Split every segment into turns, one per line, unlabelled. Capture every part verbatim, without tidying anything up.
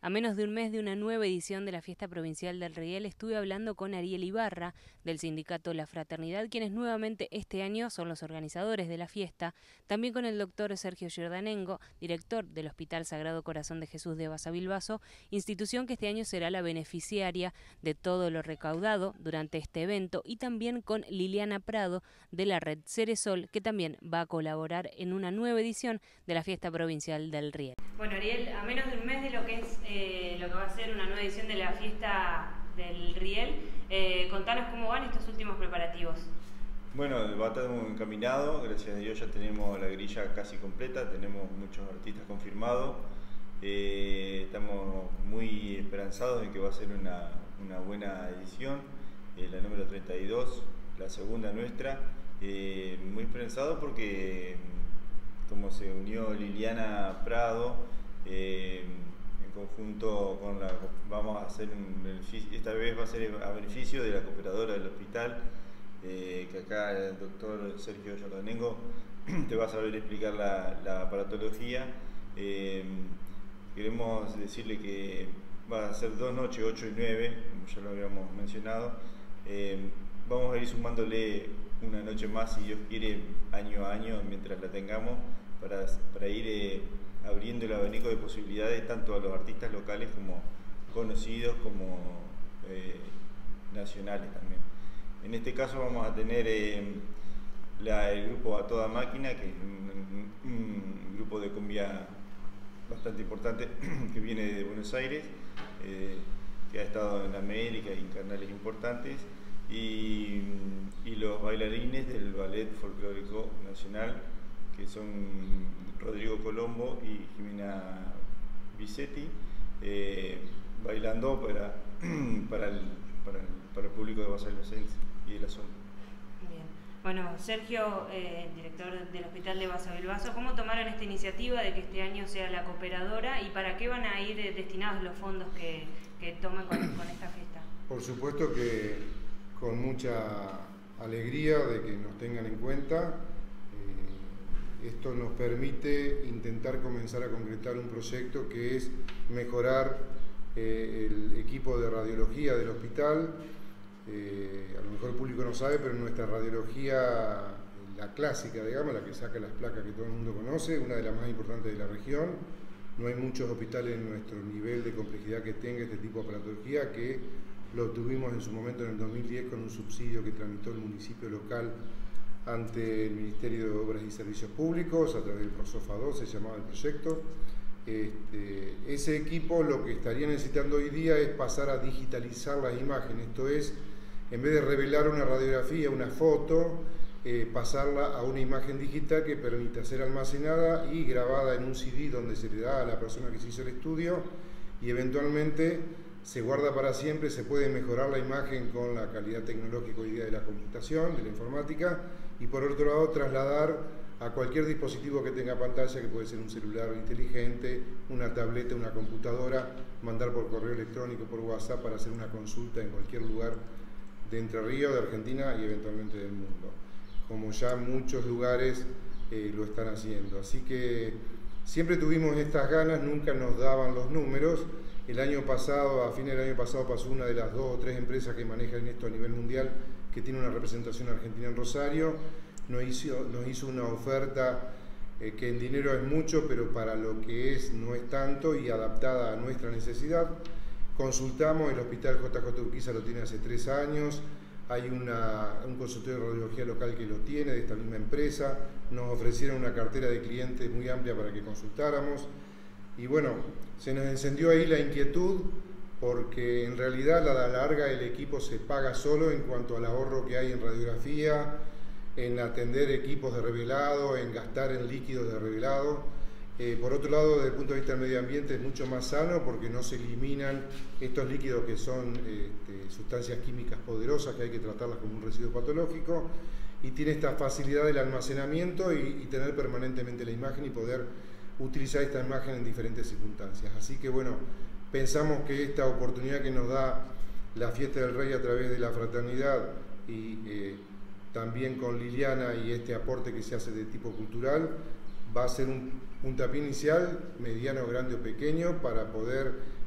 A menos de un mes de una nueva edición de la Fiesta Provincial del Riel, estuve hablando con Ariel Ibarra, del sindicato La Fraternidad, quienes nuevamente este año son los organizadores de la fiesta, también con el doctor Sergio Giordanengo, director del Hospital Sagrado Corazón de Jesús de Basavilbaso, institución que este año será la beneficiaria de todo lo recaudado durante este evento, y también con Liliana Prado, de la red Ceresol, que también va a colaborar en una nueva edición de la Fiesta Provincial del Riel. Bueno, Ariel, a menos de un mes de lo que es eh, lo que va a ser una nueva edición de la Fiesta del Riel, eh, contanos cómo van estos últimos preparativos.
Bueno, va a estar muy encaminado, gracias a Dios ya tenemos la grilla casi completa, tenemos muchos artistas confirmados, eh, estamos muy esperanzados en que va a ser una, una buena edición, eh, la número treinta y dos, la segunda nuestra, eh, muy esperanzados porque como se unió Liliana Prado, eh, en conjunto con la, vamos a hacer un beneficio, esta vez va a ser a beneficio de la cooperadora del hospital, eh, que acá el doctor Sergio Giordanengo te va a saber explicar la, la aparatología. Eh, queremos decirle que va a ser dos noches, ocho y nueve, como ya lo habíamos mencionado. Eh, vamos a ir sumándole una noche más, si Dios quiere, año a año, mientras la tengamos, para, para ir eh, abriendo el abanico de posibilidades tanto a los artistas locales como conocidos, como eh, nacionales también. En este caso vamos a tener eh, la, el grupo A Toda Máquina, que es un, un, un grupo de cumbia bastante importante que viene de Buenos Aires, eh, que ha estado en América y en canales importantes, y, y los bailarines del Ballet Folclórico Nacional, que son Rodrigo Colombo y Jimena Vicetti, eh, bailando para, para, el, para, el, para el público de Basavilbasense y de la zona.
Bien. Bueno, Sergio, eh, director del Hospital de Basavilbaso, ¿cómo tomaron esta iniciativa de que este año sea la cooperadora y para qué van a ir eh, destinados los fondos que, que tomen con, con esta fiesta?
Por supuesto que con mucha alegría de que nos tengan en cuenta. Esto nos permite intentar comenzar a concretar un proyecto que es mejorar eh, el equipo de radiología del hospital. Eh, a lo mejor el público no sabe, pero nuestra radiología, la clásica, digamos, la que saca las placas que todo el mundo conoce, una de las más importantes de la región. No hay muchos hospitales en nuestro nivel de complejidad que tenga este tipo de aparatología, que lo obtuvimos en su momento en el dos mil diez con un subsidio que tramitó el municipio local ante el Ministerio de Obras y Servicios Públicos, a través del PROSOFA dos se llamaba el proyecto. Este, ese equipo lo que estaría necesitando hoy día es pasar a digitalizar las imágenes, esto es, en vez de revelar una radiografía, una foto, eh, pasarla a una imagen digital que permita ser almacenada y grabada en un C D donde se le da a la persona que se hizo el estudio, y eventualmente se guarda para siempre. Se puede mejorar la imagen con la calidad tecnológica hoy día de la computación, de la informática, y por otro lado trasladar a cualquier dispositivo que tenga pantalla, que puede ser un celular inteligente, una tableta, una computadora, mandar por correo electrónico, por WhatsApp, para hacer una consulta en cualquier lugar de Entre Ríos, de Argentina y eventualmente del mundo, como ya muchos lugares eh, lo están haciendo. Así que siempre tuvimos estas ganas, nunca nos daban los números. El año pasado, a fines del año pasado, pasó una de las dos o tres empresas que manejan esto a nivel mundial, que tiene una representación argentina en Rosario, nos hizo, nos hizo una oferta eh, que en dinero es mucho, pero para lo que es no es tanto, y adaptada a nuestra necesidad. Consultamos, el Hospital J J Urquiza lo tiene hace tres años, hay una, un consultorio de radiología local que lo tiene, de esta misma empresa, nos ofrecieron una cartera de clientes muy amplia para que consultáramos. Y bueno, se nos encendió ahí la inquietud, porque en realidad a la larga el equipo se paga solo en cuanto al ahorro que hay en radiografía, en atender equipos de revelado, en gastar en líquidos de revelado. Eh, por otro lado, desde el punto de vista del medio ambiente es mucho más sano, porque no se eliminan estos líquidos que son este, sustancias químicas poderosas que hay que tratarlas como un residuo patológico, y tiene esta facilidad del almacenamiento y, y tener permanentemente la imagen y poder utilizar esta imagen en diferentes circunstancias. Así que bueno, pensamos que esta oportunidad que nos da la Fiesta del Rey a través de la fraternidad, y eh, también con Liliana y este aporte que se hace de tipo cultural, va a ser un puntapié inicial, mediano, grande o pequeño, para poder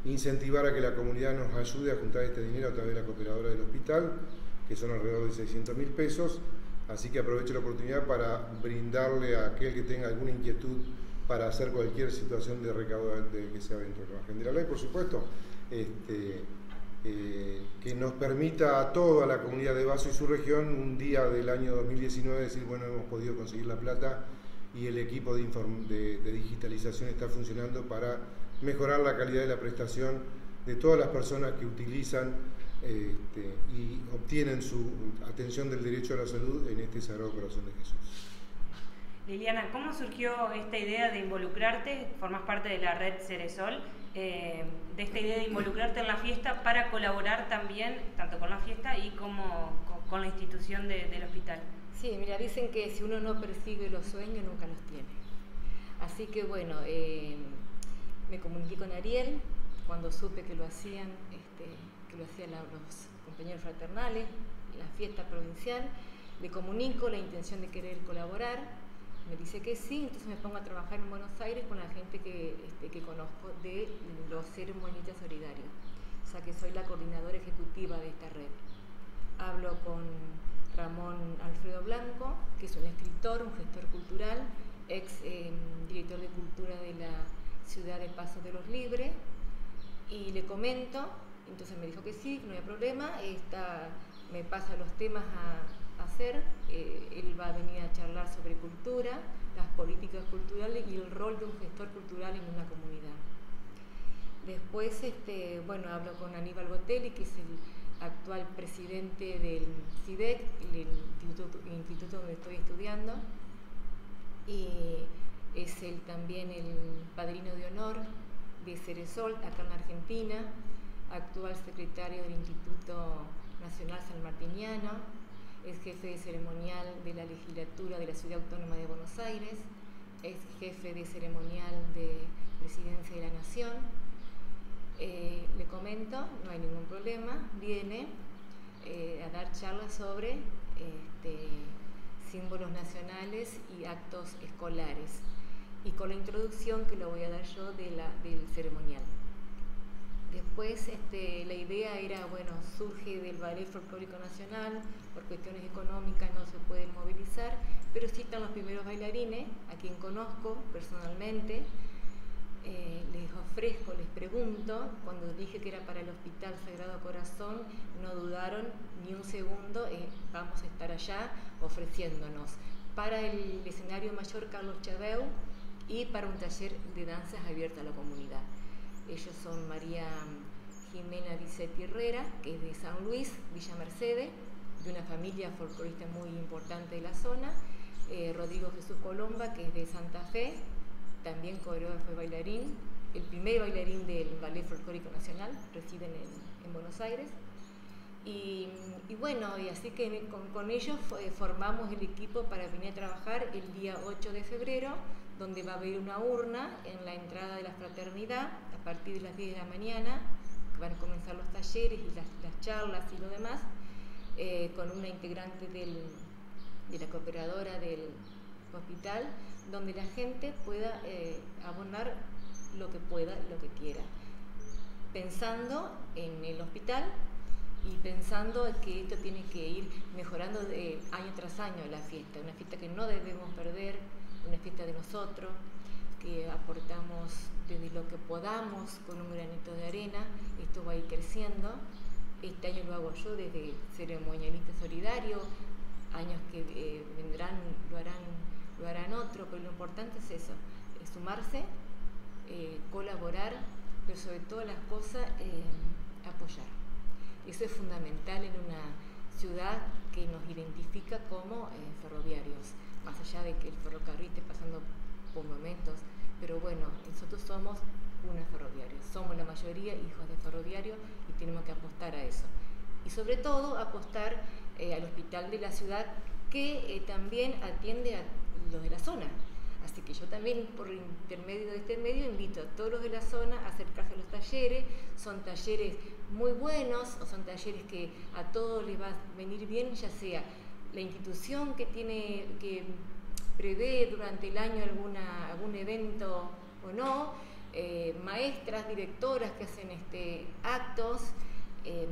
incentivar a que la comunidad nos ayude a juntar este dinero a través de la cooperadora del hospital, que son alrededor de seiscientos mil pesos, así que aprovecho la oportunidad para brindarle a aquel que tenga alguna inquietud para hacer cualquier situación de recaudo de que sea dentro del margen de la ley, por supuesto, este, eh, que nos permita a toda la comunidad de Bazo y su región un día del año dos mil diecinueve decir, bueno, hemos podido conseguir la plata y el equipo de, de, de digitalización está funcionando para mejorar la calidad de la prestación de todas las personas que utilizan este, y obtienen su atención del derecho a la salud en este Sagrado Corazón de Jesús.
Liliana, ¿cómo surgió esta idea de involucrarte? Formas parte de la red Ceresol, eh, de esta idea de involucrarte en la fiesta para colaborar también, tanto con la fiesta y como con, con la institución de, del hospital.
Sí, mira, dicen que si uno no persigue los sueños, nunca los tiene. Así que bueno, eh, me comuniqué con Ariel cuando supe que lo hacían, este, que lo hacían los compañeros fraternales, la fiesta provincial. Le comunico la intención de querer colaborar. Me dice que sí, entonces me pongo a trabajar en Buenos Aires con la gente que, este, que conozco de los ceremonialistas solidarios. O sea que soy la coordinadora ejecutiva de esta red. Hablo con Ramón Alfredo Blanco, que es un escritor, un gestor cultural, ex eh, director de cultura de la ciudad de Paso de los Libres, y le comento, entonces me dijo que sí, que no había problema, esta, me pasa los temas a hacer, eh, él va a venir a charlar sobre cultura, las políticas culturales y el rol de un gestor cultural en una comunidad. Después, este, bueno, hablo con Aníbal Botelli, que es el actual presidente del CIDEC, el instituto, el instituto donde estoy estudiando, y es él también el padrino de honor de Ceresol, acá en la Argentina, actual secretario del Instituto Nacional Sanmartiniano, es jefe de ceremonial de la legislatura de la Ciudad Autónoma de Buenos Aires, es jefe de ceremonial de Presidencia de la Nación. Eh, le comento, no hay ningún problema, viene eh, a dar charlas sobre este, símbolos nacionales y actos escolares, y con la introducción que lo voy a dar yo de la, del ceremonial. Después este, la idea era, bueno, surge del Ballet Folclórico Nacional, por cuestiones económicas no se pueden movilizar, pero sí están los primeros bailarines, a quien conozco personalmente, eh, les ofrezco, les pregunto, cuando dije que era para el Hospital Sagrado Corazón, no dudaron ni un segundo, eh, vamos a estar allá ofreciéndonos para el escenario mayor Carlos Chabeu y para un taller de danzas abierta a la comunidad. Ellos son María Jimena Dicetti Herrera, que es de San Luis, Villa Mercedes, de una familia folclorista muy importante de la zona, eh, Rodrigo Jesús Colomba, que es de Santa Fe, también coreógrafo y bailarín, el primer bailarín del Ballet Folclórico Nacional, residen en, en Buenos Aires. Y, y bueno, y así que con, con ellos fue, formamos el equipo para venir a trabajar el día ocho de febrero, donde va a haber una urna en la entrada de la fraternidad a partir de las diez de la mañana, que van a comenzar los talleres y las, las charlas y lo demás, eh, con una integrante del, de la cooperadora del hospital, donde la gente pueda eh, abonar lo que pueda, lo que quiera, pensando en el hospital y pensando que esto tiene que ir mejorando de año tras año la fiesta, una fiesta que no debemos perder, una fiesta de nosotros, que aportamos desde lo que podamos con un granito de arena, esto va a ir creciendo. Este año lo hago yo desde ceremonialista solidario, años que eh, vendrán lo harán, lo harán otro, pero lo importante es eso, es sumarse, eh, colaborar, pero sobre todas las cosas eh, apoyar. Eso es fundamental en una ciudad que nos identifica como eh, ferroviarios, más allá de que el ferrocarril esté pasando por momentos, pero bueno, nosotros somos una ferroviaria, somos la mayoría hijos de ferroviarios y tenemos que apostar a eso. Y sobre todo apostar eh, al hospital de la ciudad, que eh, también atiende a los de la zona. Así que yo también, por intermedio de este medio, invito a todos los de la zona a acercarse a los talleres. Son talleres muy buenos, o son talleres que a todos les va a venir bien, ya sea la institución que tiene, que prevé durante el año alguna, algún evento o no, eh, maestras, directoras que hacen este, actos, eh,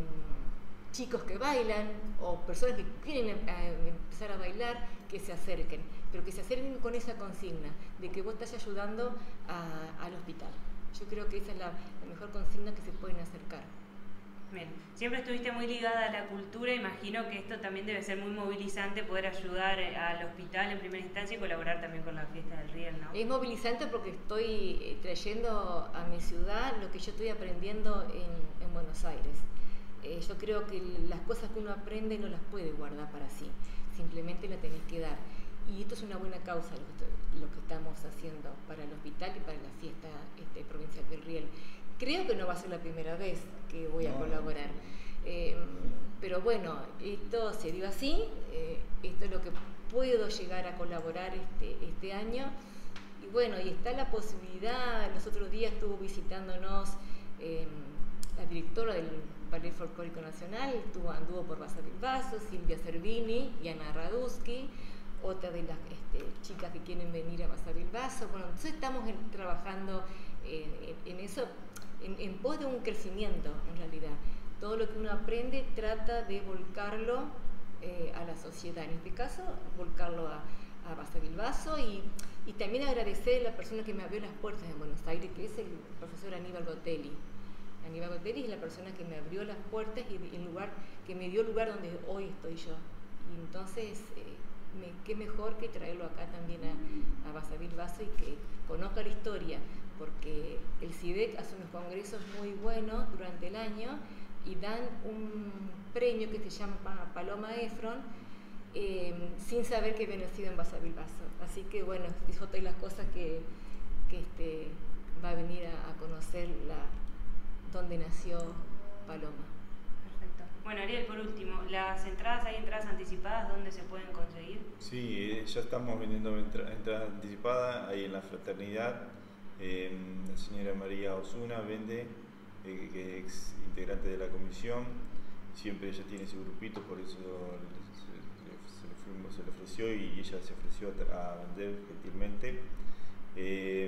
chicos que bailan o personas que quieren eh, empezar a bailar, que se acerquen, pero que se acerquen con esa consigna de que vos estás ayudando a, al hospital. Yo creo que esa es la, la mejor consigna que se pueden acercar.
Bien. Siempre estuviste muy ligada a la cultura, imagino que esto también debe ser muy movilizante, poder ayudar al hospital en primera instancia y colaborar también con la fiesta del Riel, ¿no?
Es movilizante porque estoy trayendo a mi ciudad lo que yo estoy aprendiendo en, en Buenos Aires. Eh, yo creo que las cosas que uno aprende no las puede guardar para sí, simplemente las tenés que dar. Y esto es una buena causa lo que, estoy, lo que estamos haciendo para el hospital y para la fiesta este, provincial del Riel. Creo que no va a ser la primera vez que voy a no. colaborar, eh, pero bueno, esto se dio así, eh, esto es lo que puedo llegar a colaborar este, este año, y bueno, y está la posibilidad. Los otros días estuvo visitándonos eh, la directora del Ballet Folclórico Nacional, estuvo, anduvo por Basavilbaso, Silvia Cervini y Ana Raduski, otra de las este, chicas que quieren venir a Basavilbaso. Bueno, entonces estamos en, trabajando eh, en, en eso, en, en pos de un crecimiento en realidad. Todo lo que uno aprende trata de volcarlo eh, a la sociedad, en este caso volcarlo a, a Basavilbaso, y, y también agradecer a la persona que me abrió las puertas en Buenos Aires, que es el profesor Aníbal Gotelli. Aníbal Gotelli es la persona que me abrió las puertas y el lugar, que me dio el lugar donde hoy estoy yo. Y entonces, eh, me, qué mejor que traerlo acá también a, a Basavilbaso y que conozca la historia, porque el CIDEC hace unos congresos muy buenos durante el año y dan un premio que se llama Paloma Efron, eh, sin saber que había nacido en Basavilbaso. Así que bueno, es otra de las cosas que, que este, va a venir a, a conocer la, dónde nació Paloma.
Perfecto. Bueno, Ariel, por último, ¿las entradas, hay entradas anticipadas? ¿Dónde se pueden conseguir?
Sí, eh, ya estamos vendiendo entra entradas anticipadas ahí en la Fraternidad. Eh, la señora María Osuna vende, eh, que es ex integrante de la comisión, siempre ella tiene ese grupito, por eso se, se, le, fuimos, se le ofreció y ella se ofreció a, a vender gentilmente. Eh,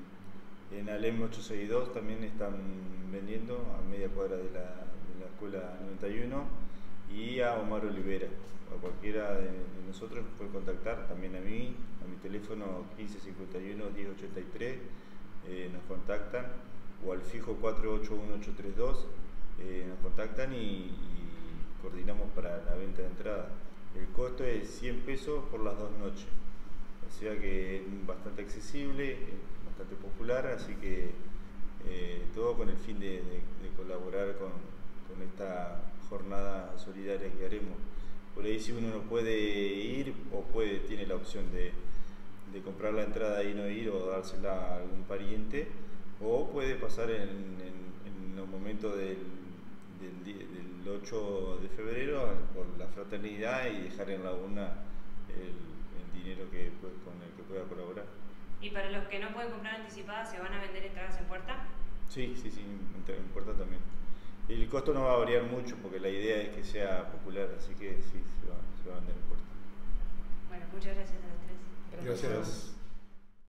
en Alem ochocientos sesenta y dos también están vendiendo a media cuadra de la, de la escuela noventa y uno, y a Omar Olivera. A cualquiera de, de nosotros nos puede contactar, también a mí, a mi teléfono quince cincuenta y uno diez ochenta y tres, eh, nos contactan, o al fijo cuatro ocho uno ocho tres dos, eh, nos contactan y, y coordinamos para la venta de entrada. El costo es cien pesos por las dos noches, o sea que es bastante accesible, bastante popular, así que eh, todo con el fin de, de, de colaborar con, con esta jornada solidaria que haremos. Por ahí, si uno no puede ir o puede, tiene la opción de, de comprar la entrada y no ir o dársela a algún pariente, o puede pasar en, en, en los momentos del, del, del ocho de febrero por la fraternidad y dejar en la urna el, el dinero que, con el que pueda colaborar.
¿Y para los que no pueden comprar anticipadas, se van a vender entradas en puerta?
Sí, sí, sí, en puerta también. El costo no va a variar mucho porque la idea es que sea popular, así que sí, se va, se va a vender en puerta.
Bueno, muchas gracias a los tres.
Gracias. Gracias.